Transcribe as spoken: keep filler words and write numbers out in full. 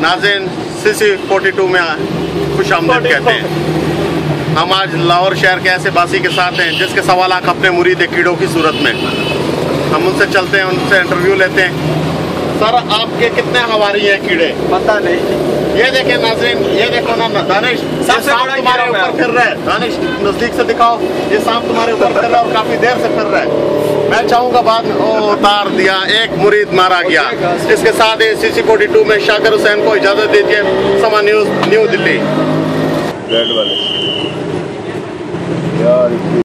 नाज़रीन सी C forty two में खुश आमदीद कहते हैं। हम आज लाहौर शहर के ऐसे बासी के साथ हैं जिसके सवा लाख अपने मुरीद कीड़ों की सूरत में। हम उनसे चलते हैं, उनसे इंटरव्यू लेते हैं। सर, आपके कितने हवारी हैं कीड़े? पता नहीं। ये देखें नाज़रीन, ये देखो ना दानिश, ये सांप तुम्हारे ऊपर फिर रहा है। दानिश नजदीक से दिखाओ, ये सांप तुम्हारे ऊपर फिर रहा है और काफी देर से फिर रहा है। मैं चाहूंगा बाद में ओ उतार दिया, एक मुरीद मारा गया। इसके साथ ही सी सी फोर्टी टू में शाकर हुसैन को इजाजत दीजिए। समा न्यूज, न्यू दिल्ली।